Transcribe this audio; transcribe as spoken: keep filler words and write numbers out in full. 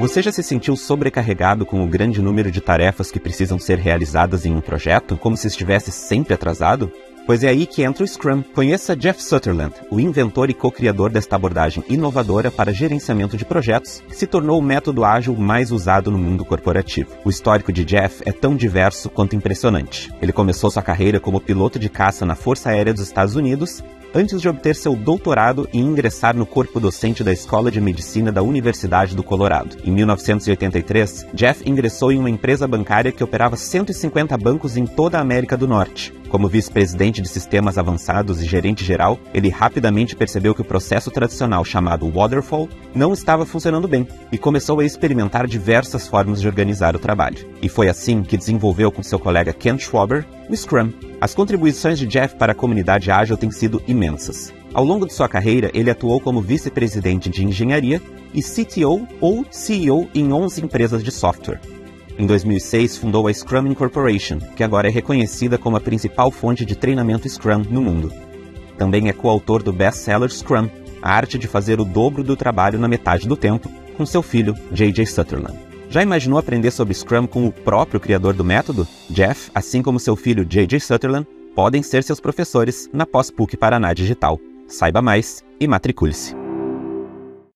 Você já se sentiu sobrecarregado com o grande número de tarefas que precisam ser realizadas em um projeto, como se estivesse sempre atrasado? Pois é aí que entra o Scrum. Conheça Jeff Sutherland, o inventor e co-criador desta abordagem inovadora para gerenciamento de projetos, que se tornou o método ágil mais usado no mundo corporativo. O histórico de Jeff é tão diverso quanto impressionante. Ele começou sua carreira como piloto de caça na Força Aérea dos Estados Unidos, antes de obter seu doutorado e ingressar no corpo docente da Escola de Medicina da Universidade do Colorado. Em mil novecentos e oitenta e três, Jeff ingressou em uma empresa bancária que operava cento e cinquenta bancos em toda a América do Norte. Como vice-presidente de sistemas avançados e gerente geral, ele rapidamente percebeu que o processo tradicional chamado Waterfall não estava funcionando bem e começou a experimentar diversas formas de organizar o trabalho. E foi assim que desenvolveu com seu colega Ken Schwaber o Scrum. As contribuições de Jeff para a comunidade ágil têm sido imensas. Ao longo de sua carreira, ele atuou como vice-presidente de engenharia e C T O ou C E O em onze empresas de software. Em dois mil e seis, fundou a Scrum Incorporation, que agora é reconhecida como a principal fonte de treinamento Scrum no mundo. Também é coautor do best-seller Scrum, a arte de fazer o dobro do trabalho na metade do tempo, com seu filho, J J Sutherland. Já imaginou aprender sobre Scrum com o próprio criador do método? Jeff, assim como seu filho J J Sutherland, podem ser seus professores na pós-P U C Paraná Digital. Saiba mais e matricule-se.